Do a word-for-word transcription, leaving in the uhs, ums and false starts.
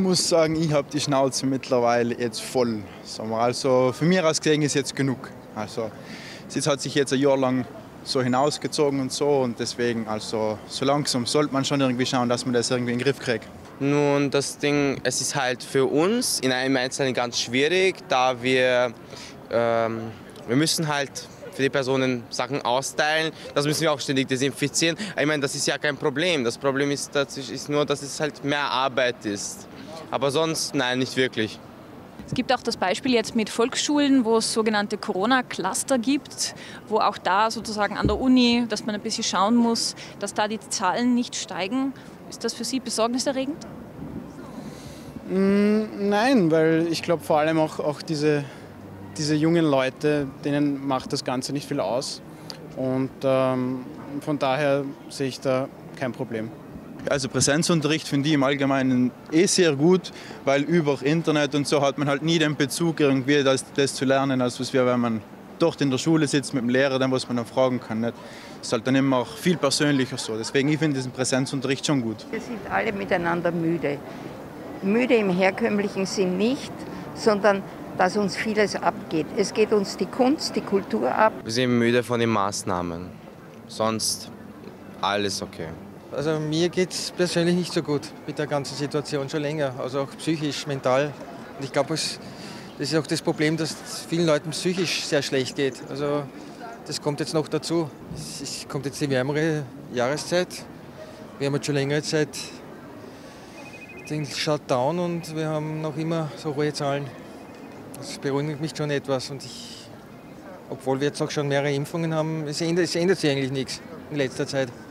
muss sagen, ich habe die Schnauze mittlerweile jetzt voll. Also für mich aus gesehen ist jetzt genug. Also es hat sich jetzt ein Jahr lang so hinausgezogen und so und deswegen, also so langsam sollte man schon irgendwie schauen, dass man das irgendwie in den Griff kriegt. Nun, das Ding, es ist halt für uns in einem Einzelnen ganz schwierig, da wir, ähm, wir müssen halt für die Personen Sachen austeilen. Das müssen wir auch ständig desinfizieren. Ich meine, das ist ja kein Problem. Das Problem ist, das ist nur, dass es halt mehr Arbeit ist. Aber sonst, nein, nicht wirklich. Es gibt auch das Beispiel jetzt mit Volksschulen, wo es sogenannte Corona-Cluster gibt, wo auch da sozusagen an der Uni, dass man ein bisschen schauen muss, dass da die Zahlen nicht steigen. Ist das für Sie besorgniserregend? Nein, weil ich glaube vor allem auch, auch diese, diese jungen Leute, denen macht das Ganze nicht viel aus. Und ähm, von daher sehe ich da kein Problem. Also Präsenzunterricht finde ich im Allgemeinen eh sehr gut, weil über Internet und so hat man halt nie den Bezug irgendwie das, das zu lernen, als was wir, wenn man dort in der Schule sitzt mit dem Lehrer, dann was man dann fragen kann. Nicht? Das ist halt dann immer auch viel persönlicher so. Deswegen ich finde diesen Präsenzunterricht schon gut. Wir sind alle miteinander müde. Müde im herkömmlichen Sinn nicht, sondern dass uns vieles abgeht. Es geht uns die Kunst, die Kultur ab. Wir sind müde von den Maßnahmen. Sonst alles okay. Also mir geht es persönlich nicht so gut mit der ganzen Situation schon länger, also auch psychisch, mental. Und ich glaube, das ist auch das Problem, dass vielen Leuten psychisch sehr schlecht geht. Also das kommt jetzt noch dazu. Es kommt jetzt die wärmere Jahreszeit. Wir haben jetzt schon längere Zeit den Shutdown und wir haben noch immer so hohe Zahlen. Das beruhigt mich schon etwas. Und ich, obwohl wir jetzt auch schon mehrere Impfungen haben, es ändert, es ändert sich eigentlich nichts in letzter Zeit.